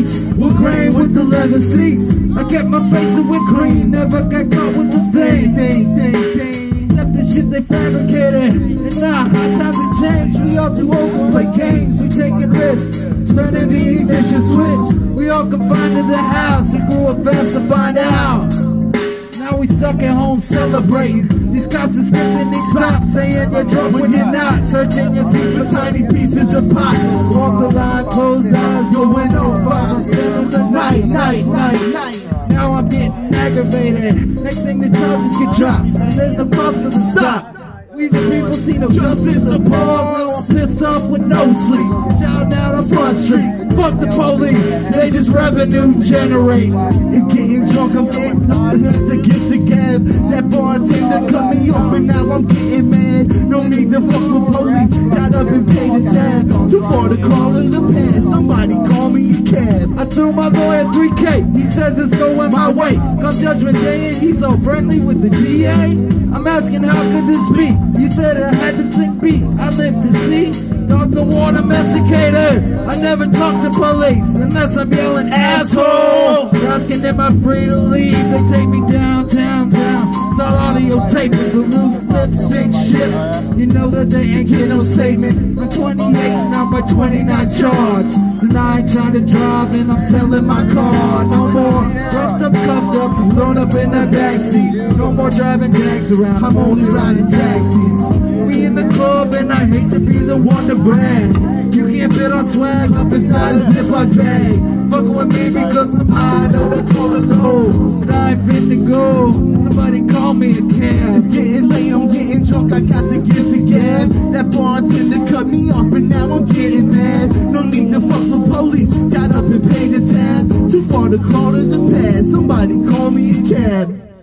beach, wood grain with the leather seats. I kept my face away clean, never got caught with the thing. Except the shit they fabricated. And now, high times have changed. We all too old to play games. We taking risks, turning the ignition switch. We all confined to the house. We grew up fast to find out. Now we stuck at home celebrating. These cops are scripting, they stop saying you're drunk when you're not. Searching your seats for tiny pieces of pot. Walk the line, closed eyes, going over. I'm spending the night. Now I'm getting aggravated. Next thing the charges get dropped, and there's no cause for the stop. We the people see no justice or pause. Pissed off with no sleep. Shout out on Front Street. Fuck the police, they just revenue generate. And getting drunk, I'm getting hard enough to get the gab. That bartender cut me off and now I'm getting mad. No need to fuck with police, got up and paid the tab. Too far to call in the pad, somebody call me a cab. I threw my lawyer 3K, he says it's going my way. Come Judgment Day and he's so friendly with the DA. I'm asking how could this be? You said I had to think beat, I live to see. Dogs of war domesticated. I never talk to police unless I'm yelling asshole. They're asking am I free to leave? They take me downtown. Start audio taping the loose lips, sick shit. You know that they ain't get no statement. I'm 28 now by 29 charged. So now I ain't trying to drive and I'm selling my car. No more roughed up, cuffed up, and thrown up in that backseat. No more driving tags around, I'm only riding taxis. We in the club and I hate to be the one to brag. You can't fit our swag up inside a Ziploc bag. Fucking with me because I'm high, know they call it low. But I ain't fit to go, somebody call me a cab. It's getting late, I'm getting drunk, I got to get the gab. That bartender cut me off and now I'm getting mad. No need to fuck with police, got up and paid the tab. Too far to call to the pad, somebody call me a cab.